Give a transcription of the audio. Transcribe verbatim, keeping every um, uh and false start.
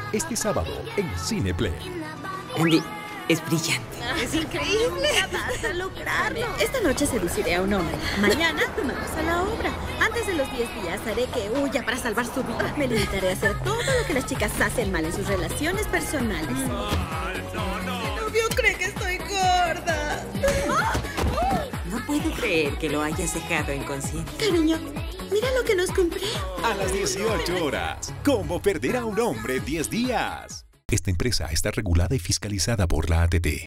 este sábado en Cineplay. Andy, es brillante. ¡Es increíble! ¡Vas a lograrlo! Esta noche seduciré a un hombre. Mañana, manos a la obra. Antes de los diez días haré que huya para salvar su vida. Me limitaré a hacer todo lo que las chicas hacen mal en sus relaciones personales. No, no. Mi novio cree que estoy gorda. No puedo creer que lo hayas dejado inconsciente. Cariño, mira lo que nos compré. A las dieciocho horas. ¿Cómo perder a un hombre en diez días? Esta empresa está regulada y fiscalizada por la A T T.